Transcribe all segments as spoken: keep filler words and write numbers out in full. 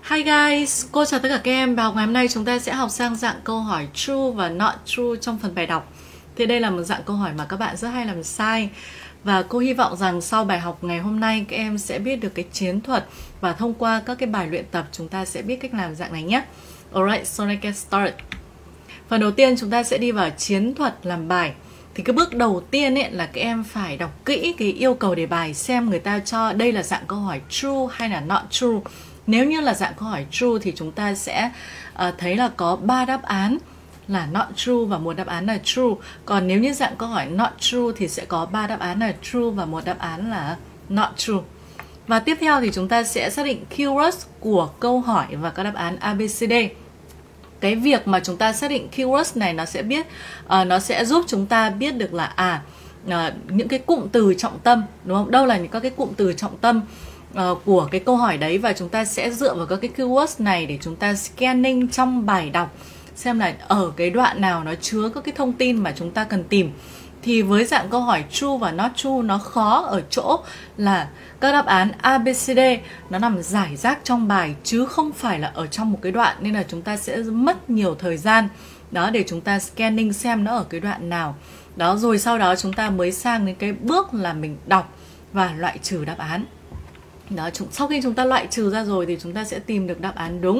Hi guys, cô chào tất cả các em. Bài học ngày hôm nay chúng ta sẽ học sang dạng câu hỏi true và not true trong phần bài đọc. Thì đây là một dạng câu hỏi mà các bạn rất hay làm sai. Và cô hy vọng rằng sau bài học ngày hôm nay các em sẽ biết được cái chiến thuật. Và thông qua các cái bài luyện tập chúng ta sẽ biết cách làm dạng này nhé. Alright, so let's get started. Phần đầu tiên chúng ta sẽ đi vào chiến thuật làm bài. Thì cái bước đầu tiên ấy là các em phải đọc kỹ cái yêu cầu đề bài, xem người ta cho đây là dạng câu hỏi true hay là not true. Nếu như là dạng câu hỏi true thì chúng ta sẽ uh, thấy là có ba đáp án là not true và một đáp án là true. Còn nếu như dạng câu hỏi not true thì sẽ có ba đáp án là true và một đáp án là not true. Và tiếp theo thì chúng ta sẽ xác định keyword của câu hỏi và các đáp án A B C D. Cái việc mà chúng ta xác định keywords này nó sẽ biết uh, nó sẽ giúp chúng ta biết được là à uh, những cái cụm từ trọng tâm, đúng không? Đâu là những các cái cụm từ trọng tâm uh, của cái câu hỏi đấy, và chúng ta sẽ dựa vào các cái keywords này để chúng ta scanning trong bài đọc xem là ở cái đoạn nào nó chứa các cái thông tin mà chúng ta cần tìm. Thì với dạng câu hỏi true và not true nó khó ở chỗ là các đáp án A, B, C, D nó nằm rải rác trong bài chứ không phải là ở trong một cái đoạn, nên là chúng ta sẽ mất nhiều thời gian đó để chúng ta scanning xem nó ở cái đoạn nào. Đó, rồi sau đó chúng ta mới sang đến cái bước là mình đọc và loại trừ đáp án. Đó, sau khi chúng ta loại trừ ra rồi thì chúng ta sẽ tìm được đáp án đúng.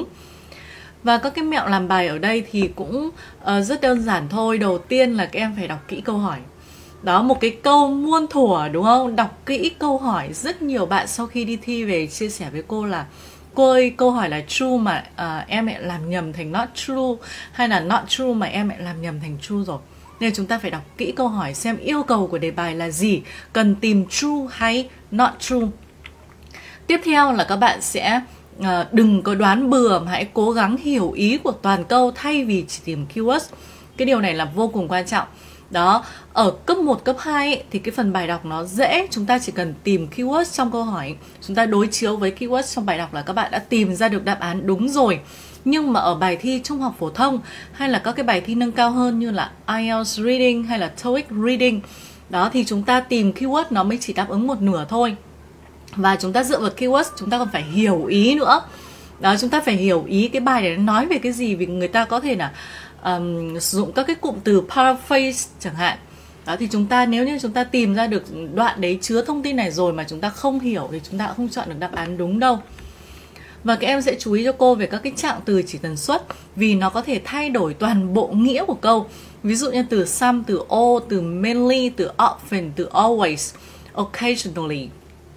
Và các cái mẹo làm bài ở đây thì cũng uh, rất đơn giản thôi. Đầu tiên là các em phải đọc kỹ câu hỏi. Đó, một cái câu muôn thuở đúng không? Đọc kỹ câu hỏi. Rất nhiều bạn sau khi đi thi về chia sẻ với cô là cô ơi, câu hỏi là true mà uh, em lại làm nhầm thành not true, hay là not true mà em lại làm nhầm thành true rồi. Nên chúng ta phải đọc kỹ câu hỏi xem yêu cầu của đề bài là gì, cần tìm true hay not true. Tiếp theo là các bạn sẽ uh, đừng có đoán bừa mà hãy cố gắng hiểu ý của toàn câu thay vì chỉ tìm keywords. Cái điều này là vô cùng quan trọng. Đó, ở cấp một, cấp hai ấy, thì cái phần bài đọc nó dễ, chúng ta chỉ cần tìm keywords trong câu hỏi, chúng ta đối chiếu với keywords trong bài đọc là các bạn đã tìm ra được đáp án đúng rồi. Nhưng mà ở bài thi trung học phổ thông hay là các cái bài thi nâng cao hơn như là ai eo Reading hay là TOEIC Reading, đó thì chúng ta tìm keyword nó mới chỉ đáp ứng một nửa thôi. Và chúng ta dựa vào keywords chúng ta còn phải hiểu ý nữa. Đó, chúng ta phải hiểu ý cái bài để nói về cái gì, vì người ta có thể là um, sử dụng các cái cụm từ paraphrase chẳng hạn. Đó, thì chúng ta nếu như chúng ta tìm ra được đoạn đấy chứa thông tin này rồi mà chúng ta không hiểu thì chúng ta cũng không chọn được đáp án đúng đâu. Và các em sẽ chú ý cho cô về các cái trạng từ chỉ tần suất, vì nó có thể thay đổi toàn bộ nghĩa của câu. Ví dụ như từ some, từ all, từ mainly, từ often, từ always, occasionally.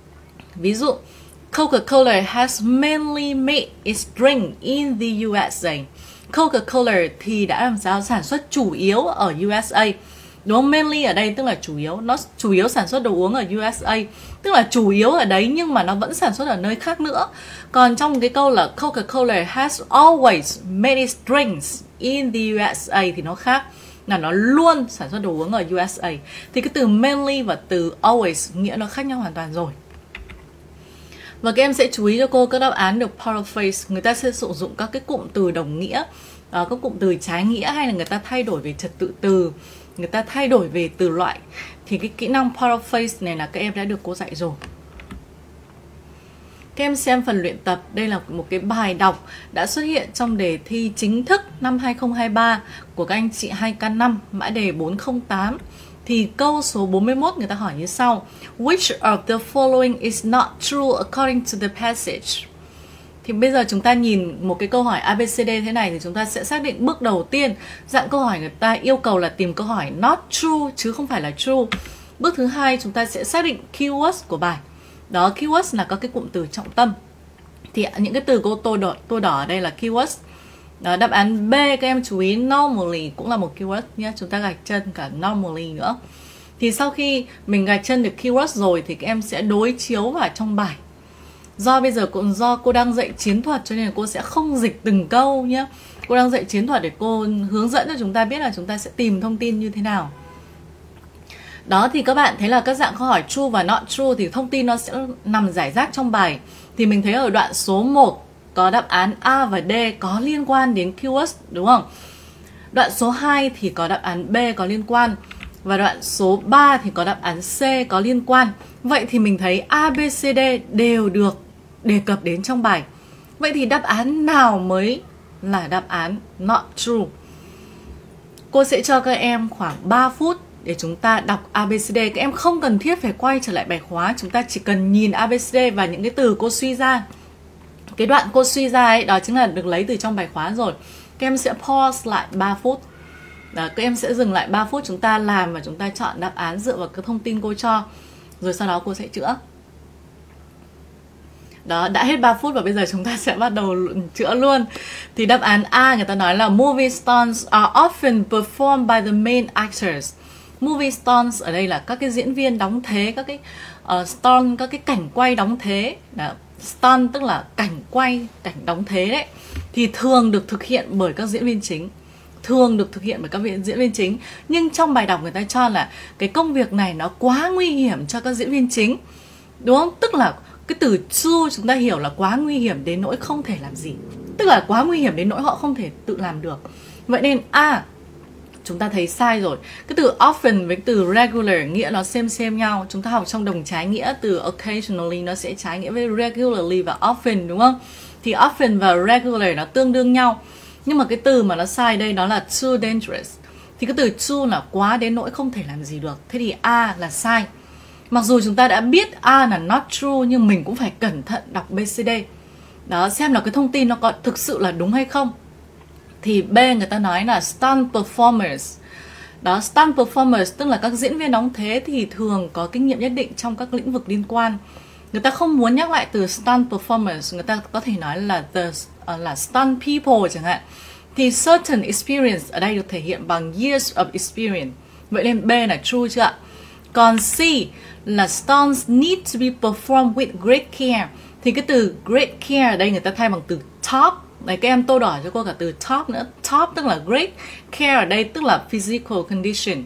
Ví dụ, Coca-Cola has mainly made its drink in the U S A. Coca-Cola thì đã làm sao sản xuất chủ yếu ở U S A. Đúng không? Mainly ở đây tức là chủ yếu, nó chủ yếu sản xuất đồ uống ở U S A, tức là chủ yếu ở đấy nhưng mà nó vẫn sản xuất ở nơi khác nữa. Còn trong cái câu là Coca-Cola has always made its drinks in the U S A thì nó khác, là nó luôn sản xuất đồ uống ở U S A. Thì cái từ mainly và từ always nghĩa nó khác nhau hoàn toàn rồi. Và các em sẽ chú ý cho cô các đáp án được paraphrase, người ta sẽ sử dụng các cái cụm từ đồng nghĩa, các cụm từ trái nghĩa, hay là người ta thay đổi về trật tự từ, người ta thay đổi về từ loại. Thì cái kỹ năng paraphrase này là các em đã được cô dạy rồi. Các em xem phần luyện tập, đây là một cái bài đọc đã xuất hiện trong đề thi chính thức năm hai không hai ba của các anh chị hai K năm, mã đề bốn không tám. Thì câu số bốn mươi mốt người ta hỏi như sau: Which of the following is not true according to the passage? Thì bây giờ chúng ta nhìn một cái câu hỏi A B C D thế này thì chúng ta sẽ xác định bước đầu tiên, dạng câu hỏi người ta yêu cầu là tìm câu hỏi not true chứ không phải là true. Bước thứ hai chúng ta sẽ xác định keywords của bài. Đó, keywords là các cái cụm từ trọng tâm. Thì những cái từ cô tô đỏ, tô đỏ ở đây là keywords. Đó, đáp án B các em chú ý normally cũng là một keyword nhé, chúng ta gạch chân cả normally nữa. Thì sau khi mình gạch chân được keyword rồi thì các em sẽ đối chiếu vào trong bài. Do bây giờ cũng do cô đang dạy chiến thuật cho nên là cô sẽ không dịch từng câu nhé. Cô đang dạy chiến thuật để cô hướng dẫn cho chúng ta biết là chúng ta sẽ tìm thông tin như thế nào. Đó, thì các bạn thấy là các dạng câu hỏi true và not true thì thông tin nó sẽ nằm rải rác trong bài. Thì mình thấy ở đoạn số một có đáp án A và D có liên quan đến keywords, đúng không? Đoạn số hai thì có đáp án B có liên quan. Và đoạn số ba thì có đáp án C có liên quan. Vậy thì mình thấy A, B, C, D đều được đề cập đến trong bài. Vậy thì đáp án nào mới là đáp án not true? Cô sẽ cho các em khoảng ba phút để chúng ta đọc a bê xê đê. Các em không cần thiết phải quay trở lại bài khóa, chúng ta chỉ cần nhìn a bê xê đê và những cái từ cô suy ra. Cái đoạn cô suy ra ấy, đó chính là được lấy từ trong bài khóa rồi. Các em sẽ pause lại ba phút. Đó, các em sẽ dừng lại ba phút, chúng ta làm và chúng ta chọn đáp án dựa vào cái thông tin cô cho. Rồi sau đó cô sẽ chữa. Đó, đã hết ba phút và bây giờ chúng ta sẽ bắt đầu chữa luôn. Thì đáp án A, người ta nói là movie stunts are often performed by the main actors. Movie stunts ở đây là các cái diễn viên đóng thế, các cái uh, stunt, các cái cảnh quay đóng thế. Đó, stunt tức là cảnh quay, cảnh đóng thế đấy. Thì thường được thực hiện bởi các diễn viên chính. Thường được thực hiện bởi các diễn viên chính. Nhưng trong bài đọc người ta cho là cái công việc này nó quá nguy hiểm cho các diễn viên chính. Đúng không? Tức là cái từ true chúng ta hiểu là quá nguy hiểm đến nỗi không thể làm gì. Tức là quá nguy hiểm đến nỗi họ không thể tự làm được. Vậy nên A, à, chúng ta thấy sai rồi. Cái từ often với từ regular nghĩa nó xem xem nhau. Chúng ta học trong đồng trái nghĩa, từ occasionally nó sẽ trái nghĩa với regularly và often, đúng không? Thì often và regular nó tương đương nhau. Nhưng mà cái từ mà nó sai đây đó là too dangerous. Thì cái từ too là quá đến nỗi không thể làm gì được. Thế thì A là sai. Mặc dù chúng ta đã biết A là not true, nhưng mình cũng phải cẩn thận đọc bê xê đê. Đó, xem là cái thông tin nó có thực sự là đúng hay không. Thì B người ta nói là stunt performers. Đó, stunt performers tức là các diễn viên đóng thế thì thường có kinh nghiệm nhất định trong các lĩnh vực liên quan. Người ta không muốn nhắc lại từ stunt performers, người ta có thể nói là the uh, là stunt people chẳng hạn. Thì certain experience ở đây được thể hiện bằng years of experience. Vậy nên B là true chưa ạ? Còn C là stunts need to be performed with great care. Thì cái từ great care ở đây người ta thay bằng từ top. Đấy, các em tô đỏ cho cô cả từ top nữa. Top tức là great, care ở đây tức là physical condition.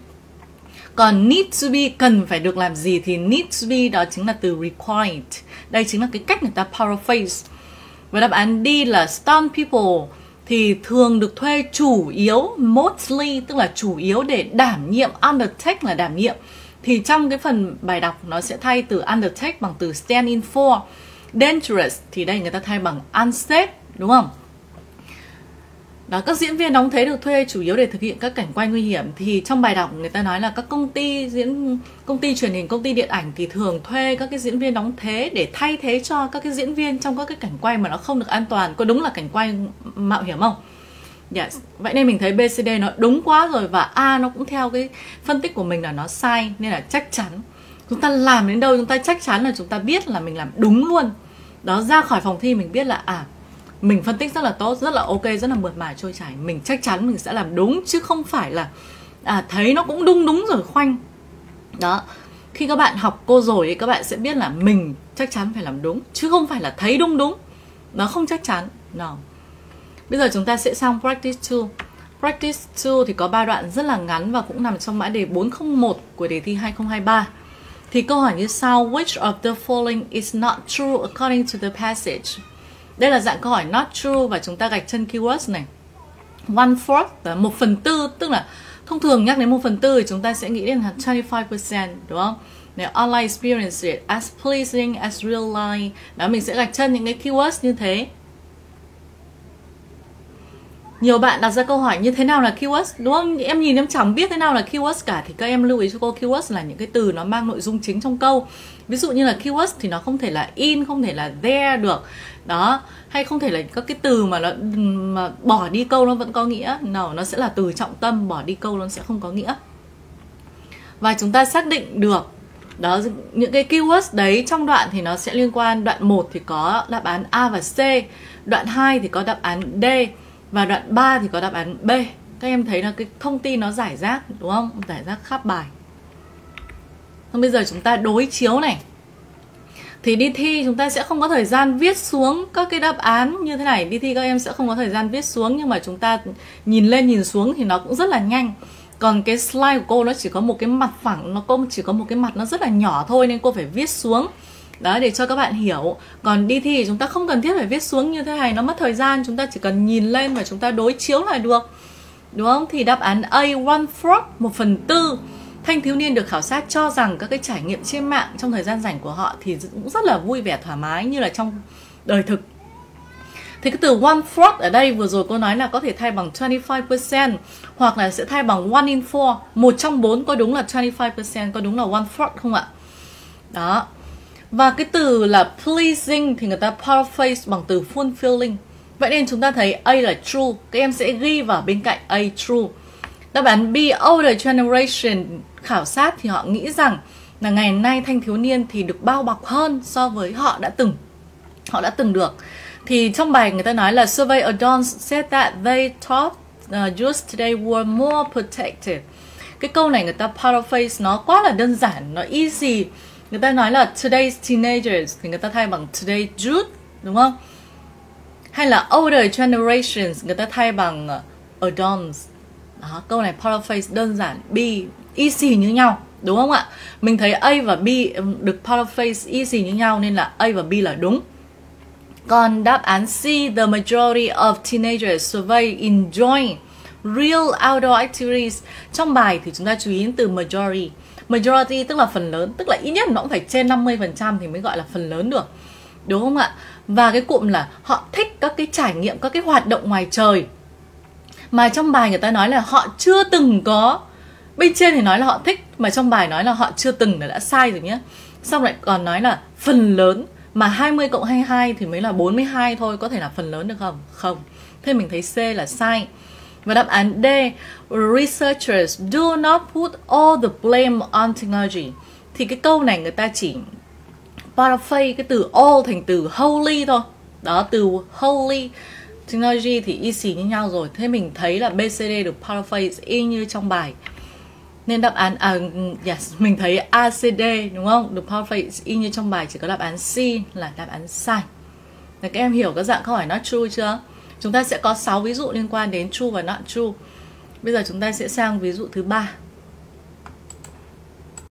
Còn need to be, cần phải được làm gì, thì need to be đó chính là từ required. Đây chính là cái cách người ta paraphrase. Và đáp án D là stunt people thì thường được thuê chủ yếu, mostly tức là chủ yếu để đảm nhiệm, undertake là đảm nhiệm. Thì trong cái phần bài đọc nó sẽ thay từ undertake bằng từ stand in for. Dangerous thì đây người ta thay bằng unsafe, đúng không? Đó, các diễn viên đóng thế được thuê chủ yếu để thực hiện các cảnh quay nguy hiểm. Thì trong bài đọc người ta nói là các công ty diễn công ty truyền hình, công ty điện ảnh thì thường thuê các cái diễn viên đóng thế để thay thế cho các cái diễn viên trong các cái cảnh quay mà nó không được an toàn. Có đúng là cảnh quay mạo hiểm không? Yes. Vậy nên mình thấy bê xê đê nó đúng quá rồi, và A nó cũng theo cái phân tích của mình là nó sai, nên là chắc chắn chúng ta làm đến đâu chúng ta chắc chắn là chúng ta biết là mình làm đúng luôn. Đó, ra khỏi phòng thi mình biết là à mình phân tích rất là tốt, rất là ok, rất là mượt mà trôi chảy, mình chắc chắn mình sẽ làm đúng, chứ không phải là à thấy nó cũng đúng đúng rồi khoanh. Đó, khi các bạn học cô rồi ấy, các bạn sẽ biết là mình chắc chắn phải làm đúng, chứ không phải là thấy đúng đúng. Nó không chắc chắn. No. Bây giờ chúng ta sẽ sang practice hai. Practice hai thì có ba đoạn rất là ngắn và cũng nằm trong mã đề bốn không một của đề thi hai không hai ba. Thì câu hỏi như sau: Which of the following is not true according to the passage? Đây là dạng câu hỏi not true và chúng ta gạch chân keywords này. One fourth là một phần tư, tức là thông thường nhắc đến một phần tư thì chúng ta sẽ nghĩ đến là hai mươi lăm phần trăm, đúng không? Nếu online experience it as pleasing as real life. Đó, mình sẽ gạch chân những cái keywords như thế. Nhiều bạn đặt ra câu hỏi như thế nào là keywords, đúng không? Em nhìn em chẳng biết thế nào là keywords cả. Thì các em lưu ý cho cô, keywords là những cái từ nó mang nội dung chính trong câu. Ví dụ như là keywords thì nó không thể là in, không thể là there được. Đó, hay không thể là các cái từ mà nó mà bỏ đi câu nó vẫn có nghĩa. No, nó sẽ là từ trọng tâm, bỏ đi câu nó sẽ không có nghĩa. Và chúng ta xác định được đó, những cái keywords đấy trong đoạn thì nó sẽ liên quan. Đoạn một thì có đáp án A và C, đoạn hai thì có đáp án D, và đoạn ba thì có đáp án B. Các em thấy là cái thông tin nó giải rác, đúng không? Giải rác khắp bài. Còn bây giờ chúng ta đối chiếu này. Thì đi thi chúng ta sẽ không có thời gian viết xuống các cái đáp án như thế này. Đi thi các em sẽ không có thời gian viết xuống, nhưng mà chúng ta nhìn lên nhìn xuống thì nó cũng rất là nhanh. Còn cái slide của cô nó chỉ có một cái mặt phẳng, nó cũng chỉ có một cái mặt nó rất là nhỏ thôi, nên cô phải viết xuống. Đó, để cho các bạn hiểu. Còn đi thi thì chúng ta không cần thiết phải viết xuống như thế này, nó mất thời gian. Chúng ta chỉ cần nhìn lên và chúng ta đối chiếu lại được, đúng không? Thì đáp án A, one fourth, một phần tư. Thanh thiếu niên được khảo sát cho rằng các cái trải nghiệm trên mạng trong thời gian rảnh của họ thì cũng rất là vui vẻ thoải mái như là trong đời thực. Thì cái từ one fourth ở đây vừa rồi cô nói là có thể thay bằng twenty-five percent hoặc là sẽ thay bằng one in four. Một trong bốn có đúng là twenty-five percent, có đúng là one fourth không ạ? Đó. Và cái từ là pleasing thì người ta paraphrase bằng từ fulfilling. Vậy nên chúng ta thấy A là true. Các em sẽ ghi vào bên cạnh A true. Đáp án B, older generation khảo sát thì họ nghĩ rằng là ngày nay thanh thiếu niên thì được bao bọc hơn so với họ đã từng. Họ đã từng được. Thì trong bài người ta nói là survey adults said that they thought uh, youth today were more protected. Cái câu này người ta paraphrase nó quá là đơn giản, nó easy. Người ta nói là today's teenagers thì người ta thay bằng today youth, đúng không? Hay là older generations người ta thay bằng uh, adults. Đó, câu này paraphrase đơn giản, B easy như nhau, đúng không ạ? Mình thấy A và B được paraphrase easy như nhau nên là A và B là đúng. Còn đáp án C, the majority of teenagers surveyed enjoy real outdoor activities. Trong bài thì chúng ta chú ý đến từ majority. Majority tức là phần lớn, tức là ít nhất nó cũng phải trên năm mươi phần trăm thì mới gọi là phần lớn được, đúng không ạ? Và cái cụm là họ thích các cái trải nghiệm, các cái hoạt động ngoài trời. Mà trong bài người ta nói là họ chưa từng có. Bên trên thì nói là họ thích, mà trong bài nói là họ chưa từng là đã sai rồi nhé. Xong lại còn nói là phần lớn, mà hai mươi cộng hai mươi hai thì mới là bốn mươi hai thôi, có thể là phần lớn được không? Không. Thế mình thấy C là sai. Và đáp án D, researchers do not put all the blame on technology. Thì cái câu này người ta chỉ paraphrase cái từ all thành từ wholly thôi. Đó, từ wholly. Technology thì easy như nhau rồi. Thế mình thấy là B C D được paraphrase y như trong bài. Nên đáp án, à, yes, mình thấy A C D đúng không? Được paraphrase y như trong bài, chỉ có đáp án C là đáp án sai. Để các em hiểu các dạng câu hỏi not true chưa? Chúng ta sẽ có sáu ví dụ liên quan đến true và not true. Bây giờ chúng ta sẽ sang ví dụ thứ ba.